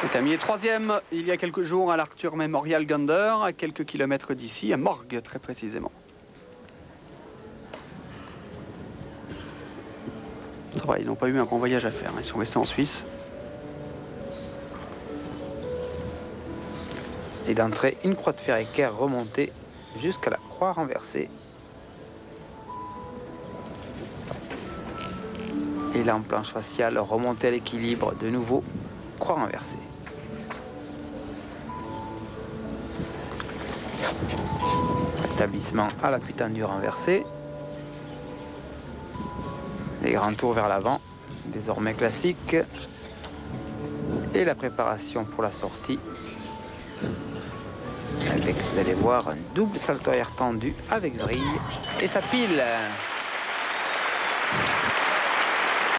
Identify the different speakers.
Speaker 1: Terminé troisième il y a quelques jours à l'Arthur Memorial Gander, à quelques kilomètres d'ici, à Morges très précisément. Ça va, ils n'ont pas eu un grand voyage à faire, ils sont restés en Suisse.
Speaker 2: Et d'entrée, une croix de fer équerre remontée jusqu'à la croix renversée. Et là en planche faciale, remontée à l'équilibre, de nouveau, croix renversée. Établissement à l'appui tendu renversé. Les grands tours vers l'avant, désormais classiques. Et la préparation pour la sortie. Avec, vous allez voir, un double salto arrière tendu avec vrille. Et ça pile.